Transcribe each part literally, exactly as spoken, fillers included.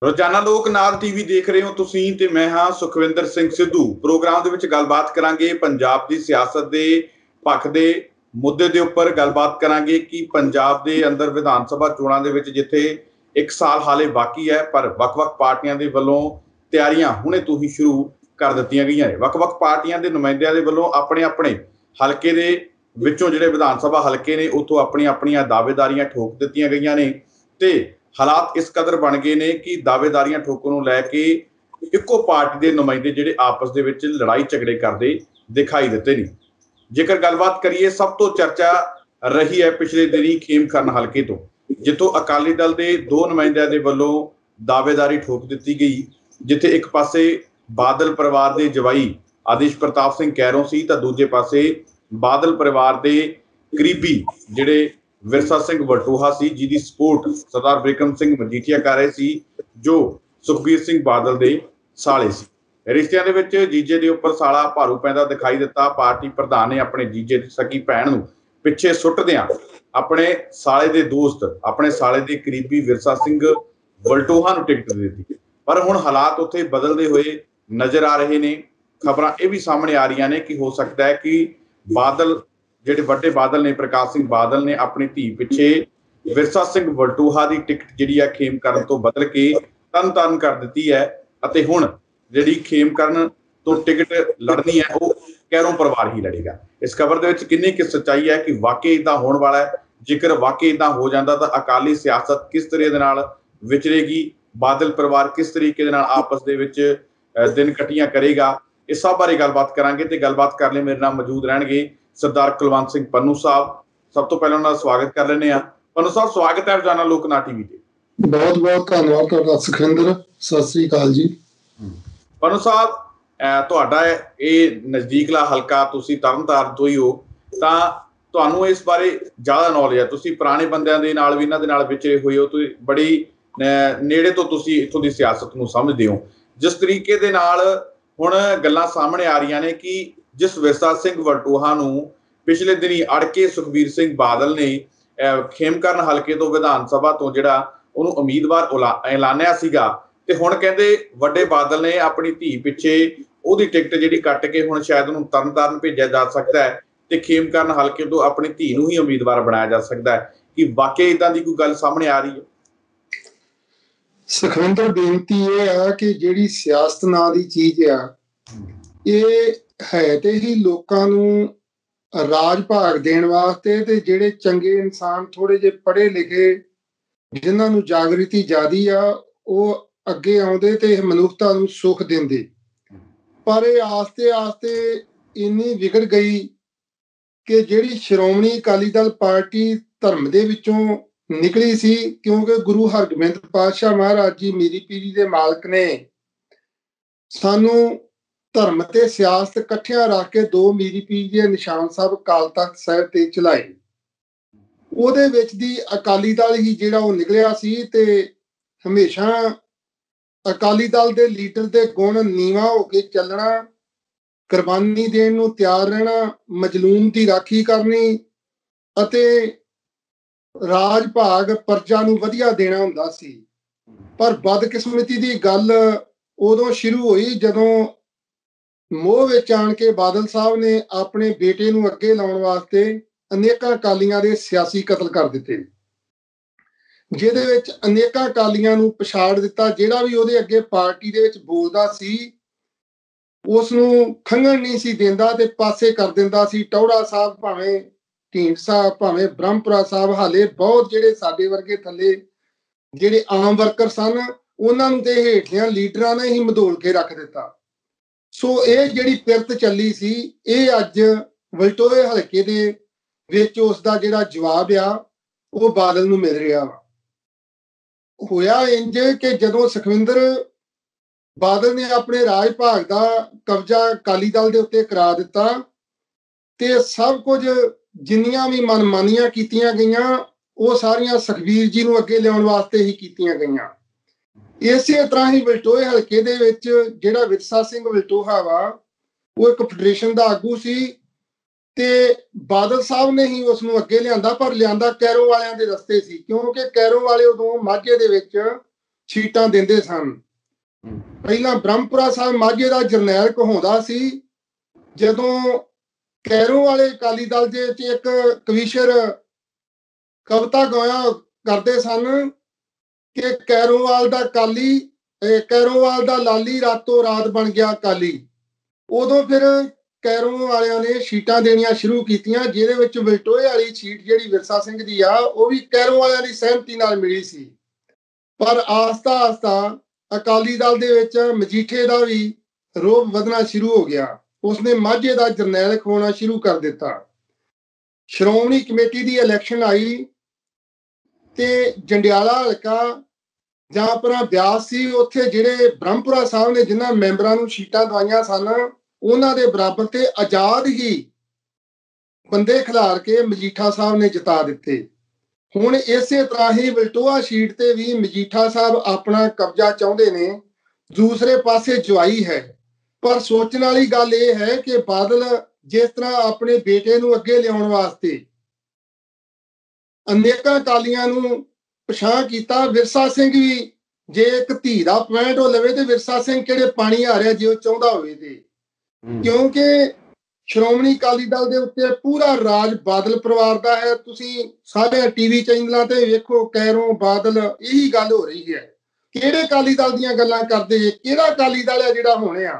ਰੋਜ਼ਾਨਾ ਲੋਕ ਨਾਥ ਟੀਵੀ ਦੇਖ ਰਹੇ ਹੋ ਤੁਸੀਂ ਤੇ ਮੈਂ ਹਾਂ ਸੁਖਵਿੰਦਰ ਸਿੰਘ ਸਿੱਧੂ। ਪ੍ਰੋਗਰਾਮ ਦੇ ਵਿੱਚ ਗੱਲਬਾਤ ਕਰਾਂਗੇ ਪੰਜਾਬ ਦੀ ਸਿਆਸਤ ਦੇ ਪੱਖ ਦੇ ਮੁੱਦੇ ਦੇ ਉੱਪਰ। ਗੱਲਬਾਤ ਕਰਾਂਗੇ ਕਿ ਪੰਜਾਬ ਦੇ ਅੰਦਰ ਵਿਧਾਨ ਸਭਾ ਚੋਣਾਂ ਦੇ ਵਿੱਚ ਜਿੱਥੇ ਇੱਕ ਸਾਲ ਹਾਲੇ ਬਾਕੀ ਹੈ, ਪਰ ਵੱਖ-ਵੱਖ ਪਾਰਟੀਆਂ ਦੇ ਵੱਲੋਂ ਤਿਆਰੀਆਂ ਹੁਣੇ ਤੋਂ ਹੀ ਸ਼ੁਰੂ ਕਰ ਦਿੱਤੀਆਂ ਗਈਆਂ ਨੇ। ਵੱਖ-ਵੱਖ ਪਾਰਟੀਆਂ ਦੇ ਨੁਮਾਇੰਦਿਆਂ ਦੇ ਵੱਲੋਂ ਆਪਣੇ ਆਪਣੇ ਹਲਕੇ ਦੇ ਵਿੱਚੋਂ ਜਿਹੜੇ ਵਿਧਾਨ ਸਭਾ ਹਲਕੇ ਨੇ ਉੱਥੋਂ ਆਪਣੀਆਂ ਆਪਣੀਆਂ ਦਾਅਵੇਦਾਰੀਆਂ ਠੋਕ ਦਿੱਤੀਆਂ ਗਈਆਂ ਨੇ ਤੇ ਹਾਲਾਤ ਇਸ ਕਦਰ ਬਣ ਗਏ ਨੇ ਕਿ ਦਾਅਵੇਦਾਰੀਆਂ ਠੋਕਣ ਨੂੰ ਲੈ ਕੇ ਇੱਕੋ ਪਾਰਟੀ ਦੇ ਨੁਮਾਇੰਦੇ ਜਿਹੜੇ ਆਪਸ ਦੇ ਵਿੱਚ ਲੜਾਈ ਝਗੜੇ ਕਰਦੇ ਦਿਖਾਈ ਦਿੱਤੇ ਨੇ। ਜੇਕਰ ਗੱਲਬਾਤ ਕਰੀਏ, ਸਭ ਤੋਂ ਚਰਚਾ ਰਹੀ ਹੈ ਪਿਛਲੇ ਦਿਨੀ ਖੇਮਕਰਨ ਹਲਕੇ ਤੋਂ, ਜਿੱਥੋਂ ਅਕਾਲੀ ਦਲ ਦੇ ਦੋ ਨੁਮਾਇੰਦਿਆਂ ਦੇ ਵੱਲੋਂ ਦਾਅਵੇਦਾਰੀ ਠੋਕ ਦਿੱਤੀ ਗਈ। ਜਿੱਥੇ ਇੱਕ ਪਾਸੇ ਬਾਦਲ ਪਰਿਵਾਰ ਦੇ ਜਵਾਈ ਆਦੇਸ਼ ਪ੍ਰਤਾਪ ਸਿੰਘ ਕੈਰੋਂ ਸੀ ਤਾਂ ਦੂਜੇ ਪਾਸੇ ਬਾਦਲ ਪਰਿਵਾਰ ਦੇ ਕਰੀਬੀ ਜਿਹੜੇ ਵਿਰਸਾ ਸਿੰਘ ਵਲਟੋਹਾ ਸੀ, ਜਿਹਦੀ ਸਪੋਰਟ ਸਰਦਾਰ ਬਿਕਰਮ ਸਿੰਘ ਮਜੀਠੀਆ ਕਰ ਰਹੇ ਸੀ, ਜੋ ਸੁਖਬੀਰ ਸਿੰਘ ਬਾਦਲ ਦੇ ਸਾਲੇ ਸੀ। ਰਿਸ਼ਤਿਆਂ ਦੇ ਵਿੱਚ ਜੀਜੇ ਦੇ ਉੱਪਰ ਸਾਲਾ ਭਾਰੂ ਪੈਂਦਾ ਦਿਖਾਈ ਦਿੱਤਾ। ਪਾਰਟੀ ਪ੍ਰਧਾਨ ਨੇ ਆਪਣੇ ਜੀਜੇ ਦੀ ਸਕੀ ਭੈਣ ਨੂੰ ਪਿੱਛੇ ਸੁੱਟਦਿਆਂ ਆਪਣੇ ਸਾਲੇ ਦੇ ਦੋਸਤ, ਆਪਣੇ ਸਾਲੇ ਦੇ ਕਰੀਬੀ ਵਿਰਸਾ ਸਿੰਘ ਵਲਟੋਹਾ ਨੂੰ ਟਿਕਟ ਦੇ ਦਿੱਤੀ। ਪਰ ਹੁਣ ਹਾਲਾਤ ਉੱਥੇ ਬਦਲਦੇ ਹੋਏ ਨਜ਼ਰ ਆ ਰਹੇ ਨੇ। ਖਬਰਾਂ ਇਹ ਵੀ ਸਾਹਮਣੇ ਆ ਰਹੀਆਂ ਨੇ ਕਿ ਹੋ ਸਕਦਾ ਹੈ ਕਿ ਬਾਦਲ ਜਿਹੜੇ ਵੱਡੇ ਬਾਦਲ ਨੇ, ਪ੍ਰਕਾਸ਼ ਸਿੰਘ ਬਾਦਲ ਨੇ ਆਪਣੀ ਧੀ ਪਿੱਛੇ ਵਿਰਸਾ ਸਿੰਘ ਵਲਟੋਹਾ ਦੀ ਟਿਕਟ ਜਿਹੜੀ ਆ ਖੇਮਕਰਨ ਤੋਂ ਬਦਲ ਕੇ ਤਰਨਤਾਰਨ ਕਰ ਦਿੱਤੀ ਹੈ ਅਤੇ ਹੁਣ ਜਿਹੜੀ ਖੇਮਕਰਨ ਤੋਂ ਟਿਕਟ ਲੜਨੀ ਹੈ ਉਹ ਕੈਰੋਂ ਪਰਿਵਾਰ ਹੀ ਲੜੇਗਾ। ਇਸ ਖਬਰ ਦੇ ਵਿੱਚ ਕਿੰਨੀ ਕਿ ਸੱਚਾਈ ਹੈ ਕਿ ਵਾਕਈ ਇਦਾਂ ਹੋਣ ਵਾਲਾ ਹੈ? ਜੇਕਰ ਵਾਕਈ ਇਦਾਂ ਹੋ ਜਾਂਦਾ ਤਾਂ ਅਕਾਲੀ ਸਿਆਸਤ ਕਿਸ ਤਰ੍ਹਾਂ ਦੇ ਨਾਲ ਵਿਚਰੇਗੀ, ਬਾਦਲ ਪਰਿਵਾਰ ਕਿਸ ਤਰੀਕੇ ਦੇ ਨਾਲ ਆਪਸ ਦੇ ਵਿੱਚ ਦਿਨ ਕੱਟੀਆਂ ਕਰੇਗਾ, ਇਸ ਸਭ ਬਾਰੇ ਗੱਲਬਾਤ ਕਰਾਂਗੇ। ਤੇ ਗੱਲਬਾਤ ਕਰਨ ਲਈ ਮੇਰੇ ਨਾਲ ਮੌਜੂਦ ਰਹਿਣਗੇ ਸਰਦਾਰ ਕੁਲਵੰਤ ਸਿੰਘ ਪੰਨੂ ਸਾਹਿਬ। ਸਭ ਤੋਂ ਪਹਿਲਾਂ ਉਹਨਾਂ ਦਾ ਸਵਾਗਤ ਕਰ ਲੈਂਦੇ ਹਾਂ। ਪੰਨੂ ਸਾਹਿਬ, ਸਵਾਗਤ ਹੈ ਰੋਜ਼ਾਨਾ ਲੋਕ ਨਾਥ ਟੀਵੀ ਤੇ। ਬਹੁਤ ਬਹੁਤ ਧੰਨਵਾਦ ਤੁਹਾਡਾ ਸੁਖਵਿੰਦਰ, ਸਤਿ ਸ੍ਰੀ ਅਕਾਲ ਜੀ। ਪੰਨੂ ਸਾਹਿਬ, ਤੁਹਾਡਾ ਇਹ ਨਜ਼ਦੀਕਲਾ ਹਲਕਾ, ਤੁਸੀਂ ਤਰਨਤਾਰਨ ਤੋਂ ਹੀ ਹੋ, ਤਾਂ ਤੁਹਾਨੂੰ ਇਸ ਬਾਰੇ ਜ਼ਿਆਦਾ ਨੌਲੇਜ ਹੈ। ਤੁਸੀਂ ਪੁਰਾਣੇ ਬੰਦਿਆਂ ਦੇ ਨਾਲ ਵੀ ਇਹਨਾਂ ਦੇ ਨਾਲ ਵਿਚਰੇ ਹੋਏ ਹੋ, ਤੁਸੀਂ ਬੜੀ ਨੇੜੇ ਤੋਂ ਤੁਸੀਂ ਇੱਥੋਂ ਦੀ ਸਿਆਸਤ ਨੂੰ ਸਮਝਦੇ ਹੋ। ਜਿਸ ਤਰੀਕੇ ਦੇ ਨਾਲ ਹੁਣ ਗੱਲਾਂ ਸਾਹਮਣੇ ਆ ਰਹੀਆਂ ਨੇ ਕਿ ਜਿਸ ਵਿਰਸਾ ਸਿੰਘ ਵਲਟੋਹਾ ਨੂੰ ਪਿਛਲੇ ਦਿਨੀ ਅੜ ਕੇ ਸੁਖਬੀਰ ਸਿੰਘ ਬਾਦਲ ਨੇ ਖੇਮਕਰਨ ਹਲਕੇ ਤੋਂ ਵਿਧਾਨ ਸਭਾ ਤੋਂ ਜਿਹੜਾ ਉਹਨੂੰ ਉਮੀਦਵਾਰ ਐਲਾਨਿਆ ਸੀਗਾ, ਤੇ ਹੁਣ ਕਹਿੰਦੇ ਵੱਡੇ ਬਾਦਲ ਨੇ ਆਪਣੀ ਧੀ ਪਿੱਛੇ ਉਹਦੀ ਟਿਕਟ ਜਿਹੜੀ ਕੱਟ ਕੇ ਹੁਣ ਸ਼ਾਇਦ ਉਹਨੂੰ ਤਰਨਤਾਰਨ ਭੇਜਿਆ ਜਾ ਸਕਦਾ ਹੈ ਤੇ ਖੇਮਕਰਨ ਹਲਕੇ ਤੋਂ ਆਪਣੀ ਧੀ ਨੂੰ ਹੀ ਉਮੀਦਵਾਰ ਬਣਾਇਆ ਜਾ ਸਕਦਾ ਹੈ। ਕਿ ਵਾਕਈ ਏਦਾਂ ਦੀ ਕੋਈ ਗੱਲ ਸਾਹਮਣੇ ਆ ਰਹੀ ਹੈ? ਸੁਖਵਿੰਦਰ, ਬੇਨਤੀ ਇਹ ਆ ਕਿ ਜਿਹੜੀ ਸਿਆਸਤ ਨਾਂ ਦੀ ਚੀਜ਼ ਆ, ਇਹ ਹੈ ਤੇ ਹੀ ਲੋਕਾਂ ਨੂੰ ਰਾਜ ਭਾਗ ਦੇਣ ਵਾਸਤੇ, ਤੇ ਜਿਹੜੇ ਚੰਗੇ ਇਨਸਾਨ, ਥੋੜੇ ਜਿਹੇ ਪੜ੍ਹੇ ਲਿਖੇ, ਜਿਨ੍ਹਾਂ ਨੂੰ ਜਾਗ੍ਰਿਤੀ ਜ਼ਿਆਦੀ ਆ, ਉਹ ਅੱਗੇ ਆਉਂਦੇ ਤੇ ਮਨੁੱਖਤਾ ਨੂੰ ਸੁੱਖ ਦਿੰਦੇ। ਪਰ ਇਹ ਆਸਤੇ ਆਸਤੇ ਇੰਨੀ ਵਿਗੜ ਗਈ ਕਿ ਜਿਹੜੀ ਸ਼੍ਰੋਮਣੀ ਅਕਾਲੀ ਦਲ ਪਾਰਟੀ ਧਰਮ ਦੇ ਵਿੱਚੋਂ ਨਿਕਲੀ ਸੀ, ਕਿਉਂਕਿ ਗੁਰੂ ਹਰਗੋਬਿੰਦ ਪਾਤਸ਼ਾਹ ਮਹਾਰਾਜ ਜੀ ਮੀਰੀ ਪੀਰੀ ਦੇ ਮਾਲਕ ਨੇ ਸਾਨੂੰ ਧਰਮ ਤੇ ਸਿਆਸਤ ਇਕੱਠਿਆਂ ਰੱਖ ਕੇ ਦੋ ਮੀਰੀ ਪੀਰੀ ਦੇ ਨਿਸ਼ਾਨ ਸਾਹਿਬ ਅਕਾਲ ਤਖ਼ਤ ਸਾਹਿਬ ਤੇ ਚਲਾਏ। ਉਹਦੇ ਵਿੱਚ ਦੀ ਅਕਾਲੀ ਦਲ ਹੀ ਜਿਹੜਾ ਉਹ ਨਿਕਲਿਆ ਸੀ, ਤੇ ਹਮੇਸ਼ਾ ਅਕਾਲੀ ਦਲ ਦੇ ਲੀਡਰ ਦੇ ਗੁਣ ਨੀਵਾਂ ਹੋ ਕੇ ਚੱਲਣਾ, ਕੁਰਬਾਨੀ ਦੇਣ ਨੂੰ ਤਿਆਰ ਰਹਿਣਾ, ਮਜਲੂਮ ਦੀ ਰਾਖੀ ਕਰਨੀ ਅਤੇ ਰਾਜ ਭਾਗ ਪ੍ਰਜਾ ਨੂੰ ਵਧੀਆ ਦੇਣਾ ਹੁੰਦਾ ਸੀ। ਪਰ ਬਦਕਿਸਮਤੀ ਦੀ ਗੱਲ ਉਦੋਂ ਸ਼ੁਰੂ ਹੋਈ ਜਦੋਂ ਮੋਹ ਵਿੱਚ ਆਣ ਕੇ ਬਾਦਲ ਸਾਹਿਬ ਨੇ ਆਪਣੇ ਬੇਟੇ ਨੂੰ ਅੱਗੇ ਲਾਉਣ ਵਾਸਤੇ ਅਨੇਕਾਂ ਅਕਾਲੀਆਂ ਦੇ ਸਿਆਸੀ ਕਤਲ ਕਰ ਦਿੱਤੇ, ਜਿਹਦੇ ਵਿੱਚ ਅਨੇਕਾਂ ਅਕਾਲੀਆਂ ਨੂੰ ਪਛਾੜ ਦਿੱਤਾ। ਜਿਹੜਾ ਵੀ ਉਹਦੇ ਅੱਗੇ ਪਾਰਟੀ ਦੇ ਵਿੱਚ ਬੋਲਦਾ ਸੀ ਉਸ ਨੂੰ ਖੰਘਣ ਨਹੀਂ ਸੀ ਦਿੰਦਾ ਤੇ ਪਾਸੇ ਕਰ ਦਿੰਦਾ ਸੀ। ਟੌੜਾ ਸਾਹਿਬ, ਭਾਵੇਂ ਢੀਂਡ ਸਾਹਿਬ, ਭਾਵੇਂ ਬ੍ਰਹਮਪੁਰਾ ਸਾਹਿਬ, ਹਾਲੇ ਬਹੁਤ ਜਿਹੜੇ ਸਾਡੇ ਵਰਗੇ ਥੱਲੇ ਜਿਹੜੇ ਆਮ ਵਰਕਰ ਸਨ, ਉਹਨਾਂ ਨੂੰ ਤੇ ਹੇਠਲਿਆਂ ਲੀਡਰਾਂ ਨੇ ਹੀ ਮਧੋਲ ਕੇ ਰੱਖ ਦਿੱਤਾ। ਸੋ ਇਹ ਜਿਹੜੀ ਪਿਰਤ ਚੱਲੀ ਸੀ, ਇਹ ਅੱਜ ਵਲਟੋਏ ਹਲਕੇ ਦੇ ਵਿੱਚ ਉਸ ਦਾ ਜਿਹੜਾ ਜਵਾਬ ਆ ਉਹ ਬਾਦਲ ਨੂੰ ਮਿਲ ਰਿਹਾ ਵਾ। ਹੋਇਆ ਇੰਜ ਕਿ ਜਦੋਂ ਸੁਖਵਿੰਦਰ ਬਾਦਲ ਨੇ ਆਪਣੇ ਰਾਜ ਭਾਗ ਦਾ ਕਬਜ਼ਾ ਅਕਾਲੀ ਦਲ ਦੇ ਉੱਤੇ ਕਰਾ ਦਿੱਤਾ, ਤੇ ਸਭ ਕੁਝ ਜਿੰਨੀਆਂ ਵੀ ਮਨਮਾਨੀਆਂ ਕੀਤੀਆਂ ਗਈਆਂ ਉਹ ਸਾਰੀਆਂ ਸੁਖਬੀਰ ਜੀ ਨੂੰ ਅੱਗੇ ਲਿਆਉਣ ਵਾਸਤੇ ਹੀ ਕੀਤੀਆਂ ਗਈਆਂ। ਇਸੇ ਤਰ੍ਹਾਂ ਹੀ ਵਲਟੋਏ ਹਲਕੇ ਦੇ ਵਿੱਚ ਜਿਹੜਾ ਵਿਰਸਾ ਸਿੰਘ ਵਲਟੋਹਾ ਵਾ, ਉਹ ਇੱਕ ਫੈਡਰੇਸ਼ਨ ਦਾ ਆਗੂ ਸੀ, ਤੇ ਬਾਦਲ ਸਾਹਿਬ ਨੇ ਹੀ ਉਸ ਨੂੰ ਅੱਗੇ ਲਿਆਂਦਾ, ਪਰ ਲਿਆਂਦਾ ਕੈਰੋਂ ਵਾਲਿਆਂ ਦੇ ਰਸਤੇ ਸੀ, ਕਿਉਂਕਿ ਕੈਰੋਂ ਵਾਲੇ ਉਦੋਂ ਮਾਝੇ ਦੇ ਵਿੱਚ ਸੀਟਾਂ ਦਿੰਦੇ ਸਨ। ਪਹਿਲਾਂ ਬ੍ਰਹਮਪੁਰਾ ਸਾਹਿਬ ਮਾਝੇ ਦਾ ਜਰਨੈਲ ਕਹਾਉਂਦਾ ਸੀ, ਜਦੋਂ ਕੈਰੋਂ ਵਾਲੇ ਅਕਾਲੀ ਦਲ ਦੇ ਵਿੱਚ ਇੱਕ ਕਵੀਸ਼ਰ ਕਵਿਤਾ ਗਾਇਆ ਕਰਦੇ ਸਨ ਕਿ ਕੈਰੋਂਵਾਲ ਦਾ ਕਾਲੀ ਕੈਰੋਂਵਾਲ ਦਾ ਲਾਲੀ ਰਾਤੋਂ ਰਾਤ ਬਣ ਗਿਆ ਅਕਾਲੀ। ਉਦੋਂ ਫਿਰ ਕੈਰੋਂ ਵਾਲਿਆਂ ਨੇ ਸੀਟਾਂ ਦੇਣੀਆਂ ਸ਼ੁਰੂ ਕੀਤੀਆਂ, ਜਿਹਦੇ ਵਿੱਚ ਵਲਟੋਏ ਵਾਲੀ ਸੀਟ ਜਿਹੜੀ ਵਿਰਸਾ ਸਿੰਘ ਦੀ ਆ ਉਹ ਵੀ ਕੈਰੋਂ ਵਾਲਿਆਂ ਦੀ ਸਹਿਮਤੀ ਨਾਲ ਮਿਲੀ ਸੀ। ਪਰ ਆਸਤਾ ਆਸਤਾ ਅਕਾਲੀ ਦਲ ਦੇ ਵਿੱਚ ਮਜੀਠੇ ਦਾ ਵੀ ਰੋਬ ਵਧਣਾ ਸ਼ੁਰੂ ਹੋ ਗਿਆ। ਉਸਨੇ ਮਾਝੇ ਦਾ ਜਰਨੈਲ ਖਵਾਉਣਾ ਸ਼ੁਰੂ ਕਰ ਦਿੱਤਾ। ਸ਼੍ਰੋਮਣੀ ਕਮੇਟੀ ਦੀ ਇਲੈਕਸ਼ਨ ਆਈ ਤੇ ਜੰਡਿਆਲਾ ਹਲਕਾ ਜਾਂ ਆਪਣਾ ਬਿਆਸ ਸੀ, ਉੱਥੇ ਜਿਹੜੇ ਬ੍ਰਹਮਪੁਰਾ ਸਾਹਿਬ ਨੇ ਜਿਨ੍ਹਾਂ ਮੈਂਬਰਾਂ ਨੂੰ ਸੀਟਾਂ ਦਵਾਈਆਂ ਸਨ ਉਹਨਾਂ ਦੇ ਬਰਾਬਰ ਤੇ ਆਜ਼ਾਦ ਹੀ ਬੰਦੇ ਖਿਲਾਰ ਕੇ ਮਜੀਠਾ ਸਾਹਿਬ ਨੇ ਜਿਤਾ ਦਿੱਤੇ। ਹੁਣ ਇਸੇ ਤਰ੍ਹਾਂ ਹੀ ਵਲਟੋਆ ਸੀਟ ਤੇ ਵੀ ਮਜੀਠਾ ਸਾਹਿਬ ਆਪਣਾ ਕਬਜ਼ਾ ਚਾਹੁੰਦੇ ਨੇ। ਦੂਸਰੇ ਪਾਸੇ ਜਵਾਈ ਹੈ, ਪਰ ਸੋਚਣ ਵਾਲੀ ਗੱਲ ਇਹ ਹੈ ਕਿ ਬਾਦਲ ਜਿਸ ਤਰ੍ਹਾਂ ਆਪਣੇ ਬੇਟੇ ਨੂੰ ਅੱਗੇ ਲਿਆਉਣ ਵਾਸਤੇ ਅਨੇਕਾਂ ਅਕਾਲੀਆਂ ਨੂੰ ਪਛਾਣ ਕੀਤਾ, ਵਿਰਸਾ ਸਿੰਘ ਵੀ ਜੇ ਇੱਕ ਧੀ ਦਾ ਪੁਆਇੰਟ ਉਹ ਲਵੇ ਤੇ ਵਿਰਸਾ ਸਿੰਘ ਕਿਹੜੇ ਪਾਣੀ ਆ ਰਿਹਾ ਜੇ ਉਹ ਚਾਹੁੰਦਾ ਹੋਵੇ ਤੇ, ਕਿਉਂਕਿ ਸ਼੍ਰੋਮਣੀ ਅਕਾਲੀ ਦਲ ਦੇ ਉੱਤੇ ਪੂਰਾ ਰਾਜ ਬਾਦਲ ਪਰਿਵਾਰ ਦਾ ਹੈ। ਤੁਸੀਂ ਸਾਰੇ ਟੀਵੀ ਚੈਨਲਾਂ ਤੇ ਵੇਖੋ, ਕੈਰੋਂ ਬਾਦਲ ਇਹੀ ਗੱਲ ਹੋ ਰਹੀ ਹੈ। ਕਿਹੜੇ ਅਕਾਲੀ ਦਲ ਦੀਆਂ ਗੱਲਾਂ ਕਰਦੇ ਜੇ? ਕਿਹੜਾ ਅਕਾਲੀ ਦਲ ਹੈ ਜਿਹੜਾ ਹੋਣਿਆ?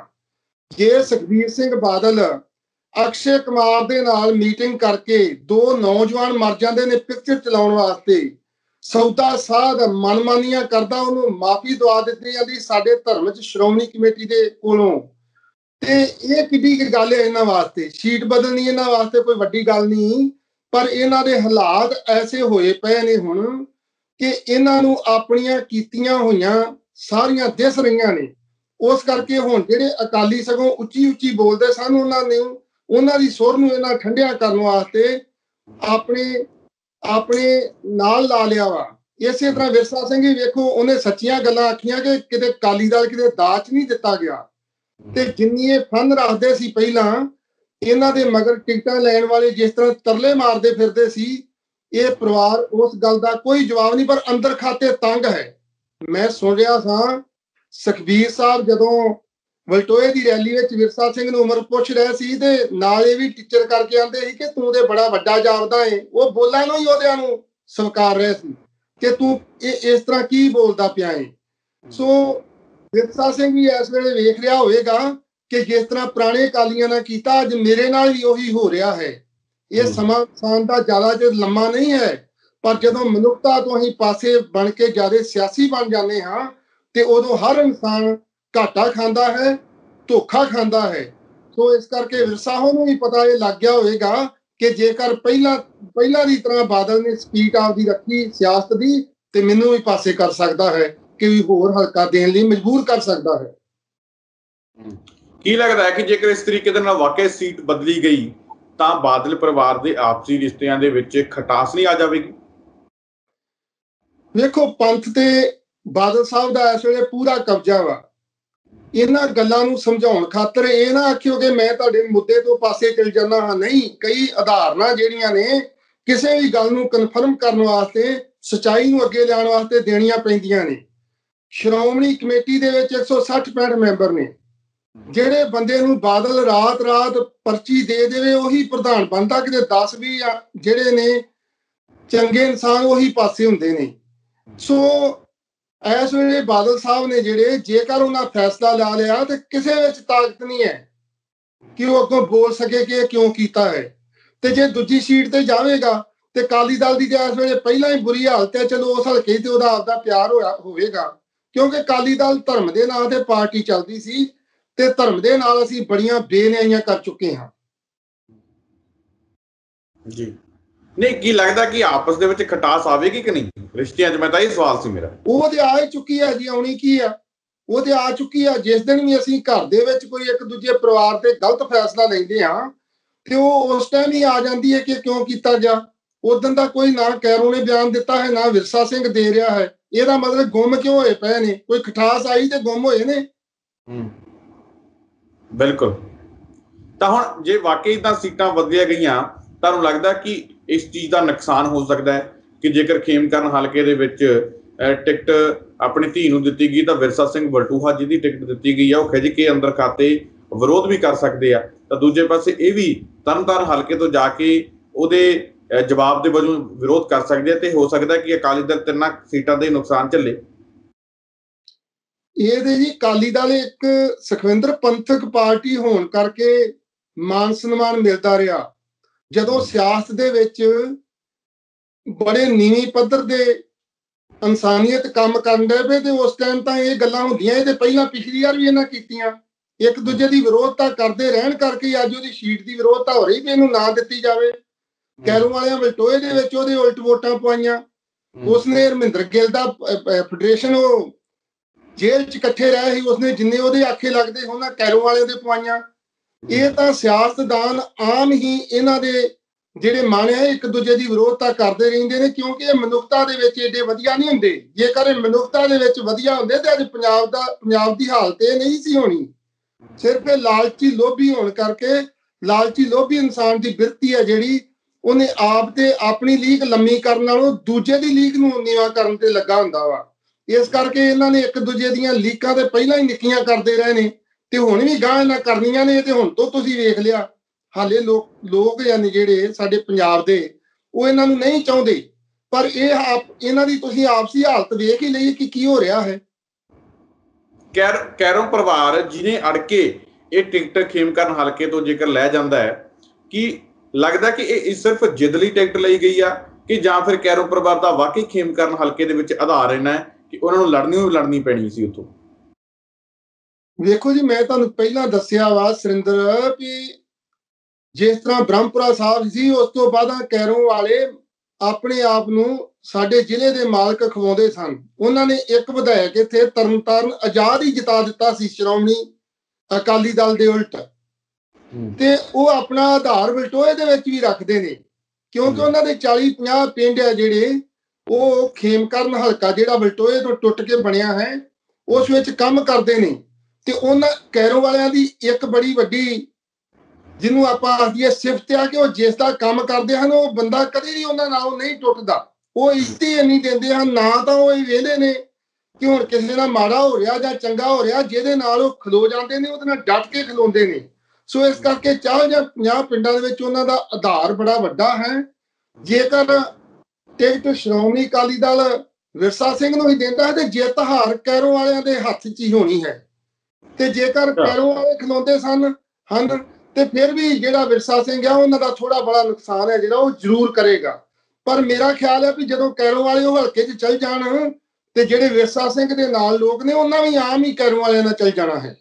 ਜੇ ਸੁਖਬੀਰ ਸਿੰਘ ਬਾਦਲ ਅਕਸ਼ੇ ਕੁਮਾਰ ਦੇ ਨਾਲ ਮੀਟਿੰਗ ਕਰਕੇ ਦੋ ਨੌਜਵਾਨ ਮਰ ਜਾਂਦੇ ਨੇ ਪਿਕਚਰ ਚਲਾਉਣ ਵਾਸਤੇ, ਸੌਦਾ ਸਾਧ ਮਨਮਾਨੀਆਂ ਕਰਦਾ, ਉਹਨੂੰ ਮਾਫੀ ਦਵਾ ਦਿੱਤੀ ਜਾਂਦੀ ਸਾਡੇ ਧਰਮ 'ਚ ਸ਼੍ਰੋਮਣੀ ਕਮੇਟੀ ਦੇ ਕੋਲੋਂ, ਤੇ ਇਹ ਕਿੱਡੀ ਕੁ ਗੱਲ ਹੈ ਇਹਨਾਂ ਵਾਸਤੇ? ਸੀਟ ਬਦਲਣੀ ਇਹਨਾਂ ਵਾਸਤੇ ਕੋਈ ਵੱਡੀ ਗੱਲ ਨਹੀਂ, ਪਰ ਇਹਨਾਂ ਦੇ ਹਾਲਾਤ ਐਸੇ ਹੋਏ ਪਏ ਨੇ ਹੁਣ ਕਿ ਇਹਨਾਂ ਨੂੰ ਆਪਣੀਆਂ ਕੀਤੀਆਂ ਹੋਈਆਂ ਸਾਰੀਆਂ ਦਿਸ ਰਹੀਆਂ ਨੇ। ਉਸ ਕਰਕੇ ਹੁਣ ਜਿਹੜੇ ਅਕਾਲੀ ਸਗੋਂ ਉੱਚੀ ਉੱਚੀ ਬੋਲਦੇ ਸਨ, ਉਹਨਾਂ ਨੂੰ ਉਹਨਾਂ ਦੀ ਸੁਰ ਨੂੰ ਇਹਨਾਂ ਠੰਡਿਆ ਕਰਨ ਵਾਸਤੇ ਆਪਣੇ ਆਪਣੇ ਨਾਲ ਲਾ ਲਿਆ ਵਾ। ਇਸੇ ਤਰ੍ਹਾਂ ਵਿਰਸਾ ਸਿੰਘ ਵੀ ਵੇਖੋ, ਉਹਨੇ ਸੱਚੀਆਂ ਗੱਲਾਂ ਆਖੀਆਂ ਕਿ ਕਿਤੇ ਅਕਾਲੀ ਦਲ ਕਿਤੇ ਦਾਜ ਨਹੀਂ ਦਿੱਤਾ ਗਿਆ, ਤੇ ਜਿੰਨੀ ਇਹ ਫੰਨ ਰੱਖਦੇ ਸੀ ਪਹਿਲਾਂ, ਇਹਨਾਂ ਦੇ ਮਗਰ ਟਿਕਟਾਂ ਲੈਣ ਵਾਲੇ ਜਿਸ ਤਰ੍ਹਾਂ ਤਰਲੇ ਮਾਰਦੇ ਫਿਰਦੇ ਸੀ, ਇਹ ਪਰਿਵਾਰ ਉਸ ਗੱਲ ਦਾ ਕੋਈ ਜਵਾਬ ਨਹੀਂ, ਪਰ ਅੰਦਰ ਖਾਤੇ ਤੰਗ ਹੈ। ਮੈਂ ਸੁਣ ਰਿਹਾ ਸਾਂ ਸੁਖਬੀਰ ਸਾਹਿਬ ਜਦੋਂ ਵਲਟੋਏ ਦੀ ਰੈਲੀ ਵਿੱਚ ਵਿਰਸਾ ਸਿੰਘ ਨੂੰ ਉਮਰ ਪੁੱਛ ਰਹੇ ਸੀ ਤੇ ਨਾਲ ਇਹ ਵੀ ਟੀਚਰ ਕਰਕੇ ਆਂਦੇ ਸੀ ਕਿ ਤੂੰ ਤੇ ਬੜਾ ਵੱਡਾ ਜਾਪਦਾ ਏ। ਉਹ ਬੋਲਾਂ ਨੂੰ ਹੀ ਉਹਦਿਆਂ ਨੂੰ ਸਵਕਾਰ ਰਹੇ ਸੀ ਕਿ ਤੂੰ ਇਹ ਇਸ ਤਰ੍ਹਾਂ ਕੀ ਬੋਲਦਾ ਪਿਆ ਏ। ਸੋ ਵਿਰਸਾ ਸਿੰਘ ਵੀ ਇਸ ਵੇਲੇ ਵੇਖ ਰਿਹਾ ਹੋਵੇਗਾ ਕਿ ਜਿਸ ਤਰ੍ਹਾਂ ਪੁਰਾਣੇ ਅਕਾਲੀਆਂ ਨੇ ਕੀਤਾ, ਅੱਜ ਮੇਰੇ ਨਾਲ ਵੀ ਉਹੀ ਹੋ ਰਿਹਾ ਹੈ। ਇਹ ਸਮਾਂ ਇਨਸਾਨ ਦਾ ਜ਼ਿਆਦਾ ਚਿਰ ਲੰਮਾ ਨਹੀਂ ਹੈ, ਪਰ ਜਦੋਂ ਮਨੁੱਖਤਾ ਤੋਂ ਅਸੀਂ ਪਾਸੇ ਬਣ ਕੇ ਜ਼ਿਆਦਾ ਸਿਆਸੀ ਬਣ ਜਾਂਦੇ ਹਾਂ ਤੇ ਉਦੋਂ ਹਰ ਇਨਸਾਨ ਘਾਟਾ ਖਾਂਦਾ ਹੈ, ਧੋਖਾ ਖਾਂਦਾ ਹੈ। ਸੋ ਇਸ ਕਰਕੇ ਵਿਰਸਾ ਨੂੰ ਵੀ ਪਤਾ ਇਹ ਲੱਗ ਗਿਆ ਹੋਵੇਗਾ ਕਿ ਜੇਕਰ ਪਹਿਲਾਂ ਪਹਿਲਾਂ ਦੀ ਤਰ੍ਹਾਂ ਬਾਦਲ ਨੇ ਸਪੀਡ ਆਪਦੀ ਰੱਖੀ ਸਿਆਸਤ ਦੀ, ਤੇ ਮੈਨੂੰ ਵੀ ਪਾਸੇ ਕਰ ਸਕਦਾ ਹੈ ਕਿ ਵੀ ਹੋਰ ਹਲਕਾ ਦੇਣ ਲਈ ਮਜਬੂਰ ਕਰ ਸਕਦਾ ਹੈ। ਕੀ ਲੱਗਦਾ ਹੈ ਕਿ ਜੇਕਰ ਇਸ ਤਰੀਕੇ ਦੇ ਨਾਲ ਵਾਕਿਆ ਸੀਟ ਬਦਲੀ ਗਈ ਤਾਂ ਬਾਦਲ ਪਰਿਵਾਰ ਦੇ ਆਪਸੀ ਰਿਸ਼ਤਿਆਂ ਦੇ ਵਿੱਚ ਖਟਾਸ ਨਹੀਂ ਆ ਜਾਵੇਗੀ? ਵੇਖੋ, ਪੰਥ ਤੇ ਬਾਦਲ ਸਾਹਿਬ ਦਾ ਇਸ ਵੇਲੇ ਪੂਰਾ ਕਬਜ਼ਾ ਵਾ। ਇਹਨਾਂ ਗੱਲਾਂ ਨੂੰ ਸਮਝਾਉਣ ਖਾਤਰ ਇਹ ਨਾ ਆਖਿਓ ਕਿ ਮੈਂ ਤੁਹਾਡੇ ਮੁੱਦੇ ਤੋਂ ਪਾਸੇ ਚਲ ਜਾਂਦਾ ਹਾਂ। ਨਹੀਂ, ਕਈ ਉਦਾਹਰਨਾਂ ਜਿਹੜੀਆਂ ਨੇ ਕਿਸੇ ਵੀ ਗੱਲ ਨੂੰ ਕਨਫਰਮ ਕਰਨ ਵਾਸਤੇ, ਸਚਾਈ ਨੂੰ ਅੱਗੇ ਲਿਆਉਣ ਵਾਸਤੇ ਦੇਣੀਆਂ ਪੈਂਦੀਆਂ ਨੇ। ਸ਼੍ਰੋਮਣੀ ਕਮੇਟੀ ਦੇ ਵਿੱਚ ਇੱਕ ਸੌ ਸੱਠ ਪੈਂਹਠ ਮੈਂਬਰ ਨੇ। ਜਿਹੜੇ ਬੰਦੇ ਨੂੰ ਬਾਦਲ ਰਾਤ ਰਾਤ ਪਰਚੀ ਦੇ ਦੇਵੇ ਉਹੀ ਪ੍ਰਧਾਨ ਬਣਦਾ, ਕਿਤੇ ਦਸ ਵੀਹ ਜਿਹੜੇ ਨੇ ਚੰਗੇ ਇਨਸਾਨ ਉਹੀ ਪਾਸੇ ਹੁੰਦੇ ਨੇ। ਸੋ ਇਸ ਵੇਲੇ ਬਾਦਲ ਸਾਹਿਬ ਨੇ ਜਿਹੜੇ, ਜੇਕਰ ਉਹਨਾਂ ਫੈਸਲਾ ਲਾ ਲਿਆ ਤੇ ਕਿਸੇ ਵਿੱਚ ਤਾਕਤ ਨਹੀਂ ਹੈ ਕਿ ਉਹ ਅੱਗੋਂ ਬੋਲ ਸਕੇ ਕਿ ਇਹ ਕਿਉਂ ਕੀਤਾ ਹੈ। ਤੇ ਜੇ ਦੂਜੀ ਸੀਟ ਤੇ ਜਾਵੇਗਾ ਤੇ ਅਕਾਲੀ ਦਲ ਦੀ ਇਸ ਵੇਲੇ ਪਹਿਲਾਂ ਹੀ ਬੁਰੀ ਹਾਲਤ ਹੈ। ਚਲੋ ਉਸ ਹਲਕੇ ਤੇ ਉਹਦਾ ਆਪਦਾ ਪਿਆਰ ਹੋਇਆ ਹੋਵੇਗਾ, ਕਿਉਂਕਿ ਅਕਾਲੀ ਦਲ ਧਰਮ ਦੇ ਨਾਂ ਤੇ ਪਾਰਟੀ ਚੱਲਦੀ ਸੀ ਤੇ ਧਰਮ ਦੇ ਨਾਲ ਅਸੀਂ ਬੜੀਆਂ ਬੇਨਿਆਈਆਂ ਕਰ ਚੁੱਕੇ ਹਾਂ ਜੀ। ਨਹੀਂ, ਕੀ ਲੱਗਦਾ ਕਿ ਆਪਸ ਦੇ ਵਿੱਚ ਖਟਾਸ ਆਵੇਗੀ ਕਿ ਨਹੀਂ ਰਿਸ਼ਤਿਆਂ 'ਚ? ਮੈਂ ਤਾਂ ਇਹ ਸਵਾਲ ਸੀ ਮੇਰਾ। ਉਹ ਤੇ ਆ ਹੀ ਚੁੱਕੀ ਹੈ ਜੀ, ਆਉਣੀ ਕੀ ਆ? ਉਹ ਤੇ ਆ ਚੁੱਕੀ ਆ। ਜਿਸ ਦਿਨ ਵੀ ਅਸੀਂ ਘਰ ਦੇ ਵਿੱਚ ਕੋਈ ਇੱਕ ਦੂਜੇ ਪਰਿਵਾਰ ਤੇ ਗਲਤ ਫੈਸਲਾ ਲੈਂਦੇ ਹਾਂ ਤੇ ਉਹ ਉਸ ਟਾਈਮ ਹੀ ਆ ਜਾਂਦੀ ਹੈ ਕਿ ਕਿਉਂ ਕੀਤਾ ਗਿਆ। ਉਦੋਂ ਦਾ ਕੋਈ ਨਾ ਕੈਰੋਂ ਨੇ ਬਿਆਨ ਦਿੱਤਾ ਹੈ, ਨਾ ਵਿਰਸਾ ਸਿੰਘ ਦੇ ਰਿਹਾ ਹੈ। ਇਹਦਾ ਮਤਲਬ ਗੁੰਮ ਕਿਉਂ ਹੋਏ ਪਏ ਨੇ? ਕੋਈ ਖਟਾਸ ਆਈ ਤੇ ਗੁੰਮ ਹੋਏ ਨੇ। ਹੂੰ, ਬਿਲਕੁਲ। ਤਾਂ ਹੁਣ ਜੇ ਵਾਕਈ ਤਾਂ ਸੀਟਾਂ ਬਦਲੀਆਂ ਗਈਆਂ, ਤੁਹਾਨੂੰ ਲੱਗਦਾ ਕਿ ਇਸ ਚੀਜ਼ ਦਾ ਨੁਕਸਾਨ ਹੋ ਸਕਦਾ ਹੈ ਕਿ ਜੇਕਰ ਖੇਮਕਰਨ ਹਲਕੇ ਦੇ ਵਿੱਚ ਟਿਕਟ ਆਪਣੀ ਧੀ ਨੂੰ ਦਿੱਤੀ ਗਈ ਤਾਂ ਵਿਰਸਾ ਸਿੰਘ ਵਲਟੂਹਾ ਜਿਹਦੀ ਟਿਕਟ ਦਿੱਤੀ ਗਈ ਆ ਉਹ ਖਿੱਚ ਕੇ ਅੰਦਰ ਖਾਤੇ ਵਿਰੋਧ ਵੀ ਕਰ ਸਕਦੇ ਆ। ਤਾਂ ਦੂਜੇ ਪਾਸੇ ਇਹ ਵੀ ਤਰਨਤਾਰਨ ਹਲਕੇ ਤੋਂ ਜਾ ਕੇ ਉਹਦੇ ਜਵਾਬ ਦੇ ਵਜੋਂ ਵਿਰੋਧ ਕਰ ਸਕਦੇ ਆ ਤੇ ਹੋ ਸਕਦਾ ਕਿ ਅਕਾਲੀ ਦਲ ਤਿੰਨਾਂ ਸੀਟਾਂ ਦੇ ਨੁਕਸਾਨ ਝੱਲੇ। ਇਹਦੇ ਜੀ ਅਕਾਲੀ ਦਲ ਇੱਕ ਸੁਖਵਿੰਦਰ ਪੰਥਕ ਪਾਰਟੀ ਹੋਣ ਕਰਕੇ ਮਾਨ ਸਨਮਾਨ ਮਿਲਦਾ ਰਿਹਾ। ਜਦੋਂ ਸਿਆਸਤ ਦੇ ਵਿੱਚ ਬੜੇ ਨੀਵੀਂ ਪੱਧਰ ਦੇ ਇਨਸਾਨੀਅਤ ਕੰਮ ਕਰਨ ਦੇ ਪਏ ਤੇ ਉਸ ਟਾਈਮ ਤਾਂ ਇਹ ਗੱਲਾਂ ਹੁੰਦੀਆਂ। ਇਹ ਤੇ ਪਹਿਲਾਂ ਪਿਛਲੀ ਵਾਰ ਵੀ ਇਹਨਾਂ ਕੀਤੀਆਂ, ਇੱਕ ਦੂਜੇ ਦੀ ਵਿਰੋਧਤਾ ਕਰਦੇ ਰਹਿਣ ਕਰਕੇ ਅੱਜ ਉਹਦੀ ਸੀਟ ਦੀ ਵਿਰੋਧਤਾ ਹੋ ਰਹੀ ਵੀ ਇਹਨੂੰ ਨਾ ਦਿੱਤੀ ਜਾਵੇ। ਕੈਰੋਂ ਵਾਲਿਆਂ ਵਲਟੋਏ ਦੇ ਵਿੱਚ ਉਹਦੇ ਉਲਟ ਵੋਟਾਂ ਪਵਾਈਆਂ। ਉਸਨੇ ਹਰਮਿੰਦਰ ਗਿੱਲ ਦਾ ਫੈਡਰੇਸ਼ਨ ਉਹ ਜੇਲ੍ਹ 'ਚ ਇਕੱਠੇ ਰਹੇ ਸੀ, ਉਸਨੇ ਜਿੰਨੇ ਉਹਦੇ ਆਖੇ ਲੱਗਦੇ ਉਹਨਾਂ ਕੈਰੋਂ ਵਾਲਿਆਂ ਦੇ ਪਵਾਈਆਂ। ਇਹ ਤਾਂ ਸਿਆਸਤਦਾਨ ਆਮ ਹੀ ਇਹਨਾਂ ਦੇ ਜਿਹੜੇ ਮਨ ਹੈ ਇੱਕ ਦੂਜੇ ਦੀ ਵਿਰੋਧਤਾ ਕਰਦੇ ਰਹਿੰਦੇ ਨੇ, ਕਿਉਂਕਿ ਇਹ ਮਨੁੱਖਤਾ ਦੇ ਵਿੱਚ ਏਡੇ ਵਧੀਆ ਨਹੀਂ ਹੁੰਦੇ। ਜੇਕਰ ਇਹ ਮਨੁੱਖਤਾ ਦੇ ਵਿੱਚ ਵਧੀਆ ਹੁੰਦੇ ਤੇ ਅੱਜ ਪੰਜਾਬ ਦਾ ਪੰਜਾਬ ਦੀ ਹਾਲਤ ਇਹ ਨਹੀਂ ਸੀ ਹੋਣੀ। ਸਿਰਫ ਇਹ ਲਾਲਚੀ ਲੋਭੀ ਹੋਣ ਕਰਕੇ, ਲਾਲਚੀ ਲੋਭੀ ਇਨਸਾਨ ਦੀ ਬਿਰਤੀ ਹੈ ਜਿਹੜੀ, ਉਹਨੇ ਆਪ ਤੇ ਆਪਣੀ ਲੀਕ ਲੰਮੀ ਕਰਨ ਨਾਲੋਂ ਦੂਜੇ ਦੀ ਲੀਕ ਨੂੰ ਨੀਵਾਂ ਕਰਨ ਤੇ ਲੱਗਾ ਹੁੰਦਾ ਵਾ। ਇਸ ਕਰਕੇ ਇਹਨਾਂ ਨੇ ਇੱਕ ਦੂਜੇ ਦੀਆਂ ਲੀਕਾਂ ਤੇ ਪਹਿਲਾਂ ਹੀ ਨਿੱਕੀਆਂ ਕਰਦੇ ਰਹੇ ਨੇ ਤੇ ਹੁਣ ਵੀ ਗਾਂ ਇਹਨਾਂ ਕਰਨੀਆਂ ਨੇ। ਤੇ ਹੁਣ ਤੋਂ ਤੁਸੀਂ ਵੇਖ ਲਿਆ ਹਾਲੇ ਲੋਕ ਲੋਕ ਯਾਨੀ ਜਿਹੜੇ ਸਾਡੇ ਪੰਜਾਬ ਦੇ ਉਹ ਇਹਨਾਂ ਨੂੰ ਨਹੀਂ ਚਾਹੁੰਦੇ, ਪਰ ਇਹ ਆਪ ਇਹਨਾਂ ਦੀ ਤੁਸੀਂ ਆਪਸੀ ਹਾਲਤ ਵੇਖ ਹੀ ਲਈ ਕਿ ਕੀ ਹੋ ਰਿਹਾ ਹੈ। ਕੈਰ ਕੈਰੋਂ ਪਰਿਵਾਰ ਜਿਹਨੇ ਅੜ ਕੇ ਇਹ ਟਿਕਟ ਖੇਮਕਰਨ ਹਲਕੇ ਤੋਂ ਜੇਕਰ ਲੈ ਜਾਂਦਾ ਹੈ, ਕੀ ਲੱਗਦਾ ਕਿ ਇਹ ਸਿਰਫ ਜਿੱਦ ਲਈ ਟਿਕਟ ਲਈ ਗਈ ਆ ਕਿ ਜਾਂ ਫਿਰ ਕੈਰੋਂ ਪਰਿਵਾਰ ਦਾ ਵਾਕਈ ਖੇਮਕਰਨ ਹਲਕੇ ਦੇ ਵਿੱਚ ਆਧਾਰ ਇਹਨਾਂ ਹੈ ਕਿ ਉਹਨਾਂ ਨੂੰ ਲੜਨੀ ਵੀ ਲੜਨੀ ਪੈਣੀ ਸੀ ਉੱਥੋਂ? ਵੇਖੋ ਜੀ, ਮੈਂ ਤੁਹਾਨੂੰ ਪਹਿਲਾਂ ਦੱਸਿਆ ਵਾ ਸੁਰਿੰਦਰ ਵੀ ਜਿਸ ਤਰ੍ਹਾਂ ਬ੍ਰਹਮਪੁਰਾ ਸਾਹਿਬ ਸੀ, ਉਸ ਤੋਂ ਬਾਅਦ ਕੈਰੋਂ ਵਾਲੇ ਆਪਣੇ ਆਪ ਨੂੰ ਸਾਡੇ ਜ਼ਿਲ੍ਹੇ ਦੇ ਮਾਲਕ ਖਵਾਉਂਦੇ ਸਨ। ਉਹਨਾਂ ਨੇ ਇੱਕ ਵਿਧਾਇਕ ਇੱਥੇ ਤਰਨਤਾਰਨ ਆਜ਼ਾਦ ਹੀ ਜਿਤਾ ਦਿੱਤਾ ਸੀ ਸ਼੍ਰੋਮਣੀ ਅਕਾਲੀ ਦਲ ਦੇ ਉਲਟ, ਤੇ ਉਹ ਆਪਣਾ ਆਧਾਰ ਵਲਟੋਏ ਦੇ ਵਿੱਚ ਵੀ ਰੱਖਦੇ ਨੇ ਕਿਉਂਕਿ ਉਹਨਾਂ ਦੇ ਚਾਲੀ ਪੰਜਾਹ ਪਿੰਡ ਆ ਜਿਹੜੇ ਉਹ ਖੇਮਕਰਨ ਹਲਕਾ ਜਿਹੜਾ ਵਲਟੋਏ ਤੋਂ ਟੁੱਟ ਕੇ ਬਣਿਆ ਹੈ ਉਸ ਵਿੱਚ ਕੰਮ ਕਰਦੇ ਨੇ। ਤੇ ਉਹਨਾਂ ਕੈਰੋਂ ਵਾਲਿਆਂ ਦੀ ਇੱਕ ਬੜੀ ਵੱਡੀ ਜਿਹਨੂੰ ਆਪਾਂ ਆਖੀਏ ਸਿਫਤ ਆ ਕਿ ਉਹ ਜਿਸ ਦਾ ਕੰਮ ਕਰਦੇ ਹਨ ਉਹ ਬੰਦਾ ਕਦੇ ਵੀ ਉਹਨਾਂ ਨਾਲੋਂ ਨਹੀਂ ਟੁੱਟਦਾ। ਉਹ ਇੱਜ਼ਤੀ ਇੰਨੀ ਦਿੰਦੇ ਹਨ, ਨਾ ਤਾਂ ਉਹ ਇਹ ਵੇਖਦੇ ਨੇ ਕਿ ਹੁਣ ਕਿਸੇ ਨਾਲ ਮਾੜਾ ਹੋ ਰਿਹਾ ਜਾਂ ਚੰਗਾ ਹੋ ਰਿਹਾ, ਜਿਹਦੇ ਨਾਲ ਉਹ ਖਲੋ ਜਾਂਦੇ ਨੇ ਉਹਦੇ ਨਾਲ ਡਟ ਕੇ ਖਲੋਂਦੇ ਨੇ। ਸੋ ਇਸ ਕਰਕੇ ਚਾਹ ਜਾਂ ਪੰਜਾਹ ਪਿੰਡਾਂ ਦੇ ਵਿੱਚ ਉਹਨਾਂ ਦਾ ਆਧਾਰ ਬੜਾ ਵੱਡਾ ਹੈ। ਜੇਕਰ ਟਿਕਟ ਸ਼੍ਰੋਮਣੀ ਅਕਾਲੀ ਦਲ ਵਿਰਸਾ ਸਿੰਘ ਨੂੰ ਹੀ ਦਿੰਦਾ ਹੈ ਤੇ ਜਿੱਤ ਹਾਰ ਕੈਰੋਂ ਵਾਲਿਆਂ ਦੇ ਹੱਥ 'ਚ ਹੀ ਹੋਣੀ ਹੈ। ਤੇ ਜੇਕਰ ਕੈਰੋਂ ਵਾਲੇ ਖਲੋਂਦੇ ਸਨ ਹਨ ਤੇ ਫਿਰ ਵੀ ਜਿਹੜਾ ਵਿਰਸਾ ਸਿੰਘ ਆ ਉਹਨਾਂ ਦਾ ਥੋੜਾ ਬੜਾ ਨੁਕਸਾਨ ਹੈ ਜਿਹੜਾ ਉਹ ਜ਼ਰੂਰ ਕਰੇਗਾ। ਪਰ ਮੇਰਾ ਖਿਆਲ ਹੈ ਵੀ ਜਦੋਂ ਕੈਰੋਂ ਵਾਲੇ ਉਹ ਹਲਕੇ 'ਚ ਚੱਲ ਜਾਣ ਤੇ ਜਿਹੜੇ ਵਿਰਸਾ ਸਿੰਘ ਦੇ ਨਾਲ ਲੋਕ ਨੇ ਉਹਨਾਂ ਵੀ ਆਮ ਹੀ ਕੈਰੋਂ ਵਾਲਿਆਂ ਨਾਲ ਚੱਲ ਜਾਣਾ ਹੈ।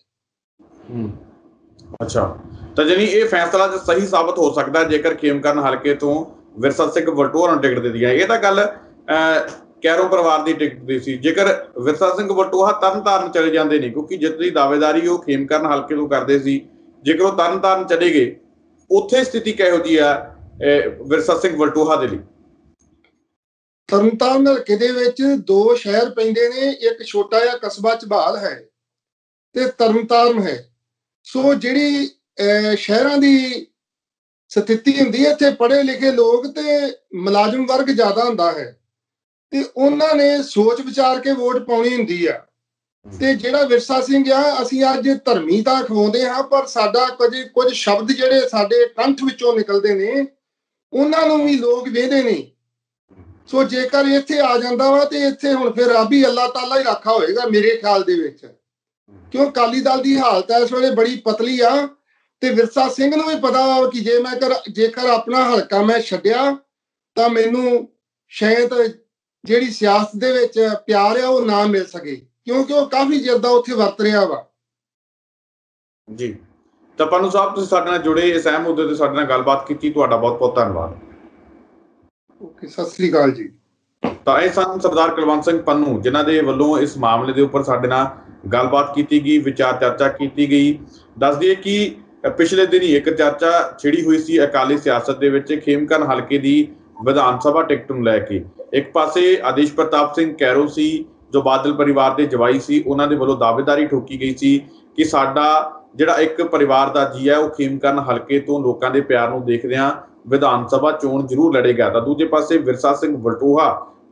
ਅੱਛਾ, ਤਾਂ ਜਾਨੀ ਇਹ ਫੈਸਲਾ ਸਹੀ ਸਾਬਤ ਹੋ ਸਕਦਾ ਜੇਕਰ ਖੇਮਕਰਨ ਹਲਕੇ ਤੋਂ ਵਿਰਸਾ ਸਿੰਘ ਵਲਟੋਆ ਨੂੰ ਟਿਕਟ ਦਿੱਤੀ ਜਾਏ। ਇਹ ਤਾਂ ਗੱਲ ਕੈਰੋਂ ਪਰਿਵਾਰ ਦੀ ਟਿਕਟ ਦੀ ਸੀ। ਜੇਕਰ ਵਿਰਸਾ ਸਿੰਘ ਵਲਟੋਆ ਤਰਨਤਾਰਨ ਚਲੇ ਜਾਂਦੇ ਨੇ, ਕਿਉਂਕਿ ਜਿੱਤ ਦੀ ਦਾਅਵੇਦਾਰੀ ਉਹ ਖੇਮਕਰਨ ਹਲਕੇ ਤੋਂ ਕਰਦੇ ਸੀ, ਜੇਕਰ ਉਹ ਤਰਨਤਾਰਨ ਚਲੇ ਗਏ ਉੱਥੇ ਸਥਿਤੀ ਕਿਹੋ ਜਿਹੀ ਆ ਵਿਰਸਾ ਸਿੰਘ ਵਲਟੋਆ ਦੇ ਲਈ? ਤਰਨਤਾਰਨ ਹਲਕੇ ਦੇ ਵਿੱਚ ਦੋ ਸ਼ਹਿਰ ਪੈਂਦੇ ਨੇ, ਇੱਕ ਛੋਟਾ ਜਿਹਾ ਕਸਬਾ ਝਬਾਲ ਹੈ ਤੇ ਤਰਨਤਾਰਨ ਹੈ। ਸੋ ਜਿਹੜੀ ਸ਼ਹਿਰਾਂ ਦੀ ਸਥਿਤੀ ਹੁੰਦੀ ਹੈ ਇੱਥੇ ਪੜ੍ਹੇ ਲਿਖੇ ਲੋਕ ਤੇ ਮੁਲਾਜ਼ਮ ਵਰਗ ਜ਼ਿਆਦਾ ਹੁੰਦਾ ਹੈ ਤੇ ਉਹਨਾਂ ਨੇ ਸੋਚ ਵਿਚਾਰ ਕੇ ਵੋਟ ਪਾਉਣੀ ਹੁੰਦੀ ਆ। ਤੇ ਜਿਹੜਾ ਵਿਰਸਾ ਸਿੰਘ ਆ, ਅਸੀਂ ਅੱਜ ਧਰਮੀ ਤਾਂ ਖਵਾਉਂਦੇ ਹਾਂ ਪਰ ਸਾਡਾ ਕੁਝ ਕੁਝ ਸ਼ਬਦ ਜਿਹੜੇ ਸਾਡੇ ਕੰਠ ਵਿੱਚੋਂ ਨਿਕਲਦੇ ਨੇ ਉਹਨਾਂ ਨੂੰ ਵੀ ਲੋਕ ਵੇਖਦੇ ਨੇ। ਸੋ ਜੇਕਰ ਇੱਥੇ ਆ ਜਾਂਦਾ ਵਾ ਤੇ ਇੱਥੇ ਹੁਣ ਫਿਰ ਰੱਬ ਹੀ ਅੱਲਾਹ ਤਾਲਾ ਹੀ ਰਾਖਾ ਹੋਏਗਾ ਮੇਰੇ ਖਿਆਲ ਦੇ ਵਿੱਚ, ਕਿਉਂ ਅਕਾਲੀ ਦਲ ਦੀ ਹਾਲਤ ਇਸ ਵੇਲੇ ਬੜੀ ਪਤਲੀ ਆ। ਤੇ ਵਿਰਸਾ ਸਿੰਘ ਨੂੰ ਵੀ ਪਤਾ ਵਾ ਕਿ ਜੇ ਮੈਂ ਕਰ ਜੇਕਰ ਆਪਣਾ ਹਲਕਾ ਮੈਂ ਛੱਡਿਆ ਤਾਂ ਮੈਨੂੰ ਸ਼ਾਇਦ ਜਿਹੜੀ ਸਿਆਸਤ ਦੇ ਵਿੱਚ ਪਿਆਰ ਆ ਉਹ ਨਾ ਮਿਲ ਸਕੇ, ਕਿਉਂਕਿ ਉਹ ਕਾਫੀ ਚਿਰ ਦਾ ਉੱਥੇ ਵਰਤ ਰਿਹਾ ਵਾ। ਜੀ, ਤਾਂ ਪੰਨੂ ਸਾਹਿਬ ਤੁਸੀਂ ਸਾਡੇ ਨਾਲ ਜੁੜੇ, ਇਸ ਅਹਿਮ ਮੁੱਦੇ ਤੇ ਸਾਡੇ ਨਾਲ ਗੱਲਬਾਤ ਕੀਤੀ, ਤੁਹਾਡਾ ਬਹੁਤ ਬਹੁਤ ਧੰਨਵਾਦ। ਓਕੇ, ਸਤਿ ਸ੍ਰੀ ਅਕਾਲ ਜੀ। ਤਾਂ ਇਹ ਸਨ ਸਰਦਾਰ ਕੁਲਵੰਤ ਸਿੰਘ ਪੰਨੂ, ਜਿਨ੍ਹਾਂ ਦੇ ਵੱਲੋਂ ਇਸ ਮਾਮਲੇ ਦੇ ਉੱਪਰ ਸਾਡੇ ਨਾਲ ਗੱਲਬਾਤ ਕੀਤੀ ਗਈ, ਵਿਚਾਰ ਚਰਚਾ ਕੀਤੀ ਗਈ। ਦੱਸ ਦਈਏ ਕਿ ਪਿਛਲੇ ਦਿਨ ਹੀ ਇੱਕ ਚਰਚਾ ਛਿੜੀ ਹੋਈ ਸੀ ਅਕਾਲੀ ਸਿਆਸਤ ਦੇ ਵਿੱਚ ਖੇਮਕਰਨ ਹਲਕੇ ਦੀ ਵਿਧਾਨ ਸਭਾ ਟਿਕਟ ਨੂੰ ਲੈ ਕੇ। ਇੱਕ ਪਾਸੇ ਆਦੇਸ਼ ਪ੍ਰਤਾਪ ਸਿੰਘ ਕੈਰੋਂ ਸੀ ਜੋ ਬਾਦਲ ਪਰਿਵਾਰ ਦੇ ਜਵਾਈ ਸੀ, ਉਹਨਾਂ ਦੇ ਵੱਲੋਂ ਦਾਅਵੇਦਾਰੀ ਠੋਕੀ ਗਈ ਸੀ ਕਿ ਸਾਡਾ ਜਿਹੜਾ ਇੱਕ ਪਰਿਵਾਰ ਦਾ ਜੀ ਹੈ ਉਹ ਖੇਮਕਰਨ ਹਲਕੇ ਤੋਂ ਲੋਕਾਂ ਦੇ ਪਿਆਰ ਨੂੰ ਦੇਖਦਿਆਂ ਵਿਧਾਨ ਸਭਾ ਚੋਣ ਜ਼ਰੂਰ ਲੜੇਗਾ। ਤਾਂ ਦੂਜੇ ਪਾਸੇ ਵਿਰਸਾ ਸਿੰਘ ਵਲਟੋਆ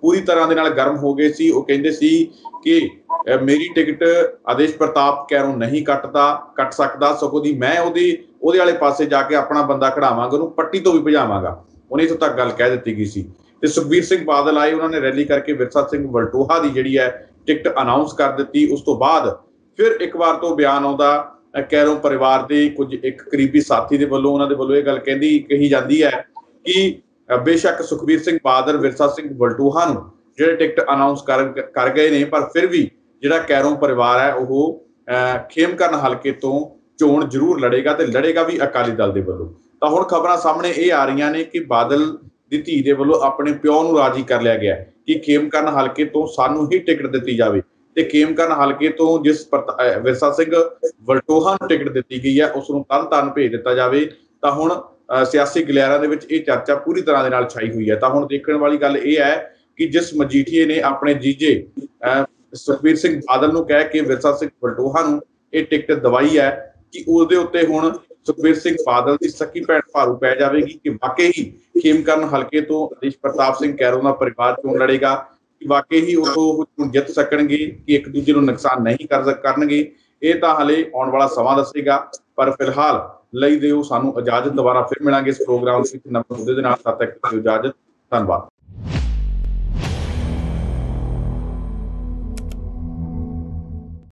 ਪੂਰੀ ਤਰ੍ਹਾਂ ਦੇ ਨਾਲ ਗਰਮ ਹੋ ਗਏ ਸੀ। ਉਹ ਕਹਿੰਦੇ ਸੀ ਕਿ ਮੇਰੀ ਟਿਕਟ ਆਦੇਸ਼ ਪ੍ਰਤਾਪ ਕੈਰੋਂ ਨਹੀਂ ਕੱਟਦਾ ਕੱਟ ਸਕਦਾ, ਸਗੋਂ ਦੀ ਮੈਂ ਉਹਦੀ ਉਹਦੇ ਵਾਲੇ ਪਾਸੇ ਜਾ ਕੇ ਆਪਣਾ ਬੰਦਾ ਖੜਾਵਾਂਗਾ, ਉਹਨੂੰ ਪੱਟੀ ਤੋਂ ਵੀ ਭਜਾਵਾਂਗਾ। ਉਹਨੇ ਇੱਥੋਂ ਤੱਕ ਗੱਲ ਕਹਿ ਦਿੱਤੀ ਗਈ ਸੀ। ਤੇ ਸੁਖਬੀਰ ਸਿੰਘ ਬਾਦਲ ਆਏ, ਉਹਨਾਂ ਨੇ ਰੈਲੀ ਕਰਕੇ ਵਿਰਸਾ ਸਿੰਘ ਵਲਟੋਹਾ ਦੀ ਜਿਹੜੀ ਹੈ ਟਿਕਟ ਅਨਾਉਂਸ ਕਰ ਦਿੱਤੀ। ਉਸ ਤੋਂ ਬਾਅਦ ਫਿਰ ਇੱਕ ਵਾਰ ਤੋਂ ਬਿਆਨ ਆਉਂਦਾ ਕੈਰੋਂ ਪਰਿਵਾਰ ਦੇ ਕੁਝ ਇੱਕ ਕਰੀਬੀ ਸਾਥੀ ਦੇ ਵੱਲੋਂ, ਉਹਨਾਂ ਦੇ ਵੱਲੋਂ ਇਹ ਗੱਲ ਕਹਿੰਦੀ ਕਹੀ ਜਾਂਦੀ ਹੈ ਕਿ ਬੇਸ਼ੱਕ ਸੁਖਬੀਰ ਸਿੰਘ ਬਾਦਲ ਵਿਰਸਾ ਸਿੰਘ ਵਲਟੋਹਾ ਨੂੰ ਜਿਹੜੇ ਟਿਕਟ ਅਨਾਉਂਸ ਕਰ ਕਰ ਗਏ ਨੇ, ਪਰ ਫਿਰ ਵੀ ਜਿਹੜਾ ਕੈਰੋਂ ਪਰਿਵਾਰ ਹੈ ਉਹ ਖੇਮਕਰਨ ਹਲਕੇ ਤੋਂ ਚੋਣ ਜ਼ਰੂਰ ਲੜੇਗਾ ਤੇ ਲੜੇਗਾ ਵੀ ਅਕਾਲੀ ਦਲ ਦੇ ਵੱਲੋਂ। ਤਾਂ ਹੁਣ ਖਬਰਾਂ ਸਾਹਮਣੇ ਇਹ ਆ ਰਹੀਆਂ ਨੇ ਕਿ ਬਾਦਲ ਦੀ ਧੀ ਦੇ ਵੱਲੋਂ ਆਪਣੇ ਪਿਓ ਨੂੰ ਰਾਜੀ ਕਰ ਲਿਆ ਗਿਆ ਕਿ ਖੇਮਕਰਨ ਹਲਕੇ ਤੋਂ ਸਾਨੂੰ ਹੀ ਟਿਕਟ ਦਿੱਤੀ ਜਾਵੇ ਤੇ ਖੇਮਕਰਨ ਹਲਕੇ ਤੋਂ ਜਿਸ ਵਿਰਸਾ ਸਿੰਘ ਵਲਟੋਹਾ ਨੂੰ ਟਿਕਟ ਦਿੱਤੀ ਗਈ ਹੈ ਉਸ ਨੂੰ ਤਰਨ ਤਾਰਨ ਭੇਜ ਦਿੱਤਾ ਜਾਵੇ। ਤਾਂ ਹੁਣ ਸਿਆਸੀ ਗਲਿਆਰਾਂ ਦੇ ਵਿੱਚ ਇਹ ਚਰਚਾ ਪੂਰੀ ਤਰ੍ਹਾਂ ਦੇ ਨਾਲ ਛਾਈ ਹੋਈ ਹੈ। ਤਾਂ ਹੁਣ ਦੇਖਣ ਵਾਲੀ ਗੱਲ ਇਹ ਹੈ ਕਿ ਜਿਸ ਮਜੀਠੀਏ ਨੇ ਆਪਣੇ ਜੀਜੇ ਸੁਖਬੀਰ ਸਿੰਘ ਬਾਦਲ ਨੂੰ ਕਹਿ ਕੇ ਵਿਰਸਾ ਸਿੰਘ ਵਲਟੋਹਾ ਨੂੰ ਇਹ ਟਿਕਟ ਦਵਾਈ ਹੈ ਕਿ ਉਹਦੇ ਉੱਤੇ ਹੁਣ ਸੁਖਬੀਰ ਸਿੰਘ ਬਾਦਲ ਦੀ ਸਕੀ ਭੈਣ ਭਾਰੂ ਪੈ ਜਾਵੇਗੀ ਕਿ ਵਾਕਈ ਹੀ ਖੇਮਕਰਨ ਹਲਕੇ ਤੋਂ ਆਦੇਸ਼ ਪ੍ਰਤਾਪ ਸਿੰਘ ਕੈਰੋਂ ਦਾ ਪਰਿਵਾਰ ਚੋਣ ਲੜੇਗਾ, ਕਿ ਵਾਕਈ ਹੀ ਉਹ ਜਿੱਤ ਸਕਣਗੇ, ਕਿ ਇੱਕ ਦੂਜੇ ਨੂੰ ਨੁਕਸਾਨ ਨਹੀਂ ਕਰ ਕਰਨਗੇ। ਇਹ ਤਾਂ ਹਲੇ ਆਉਣ ਵਾਲਾ ਸਮਾਂ ਦੱਸੇਗਾ। ਪਰ ਫਿਲਹਾਲ ਲਈ ਦਿਓ ਸਾਨੂੰ ਇਜਾਜ਼ਤ। ਦੁਬਾਰਾ ਫਿਰ ਮਿਲਾਂਗੇ ਇਸ ਪ੍ਰੋਗਰਾਮ ਵਿੱਚ ਨਵੇਂ ਮੁੱਦੇ ਦੇ ਨਾਲ। ਤਦ ਤੱਕ ਇਜਾਜ਼ਤ। ਧੰਨਵਾਦ।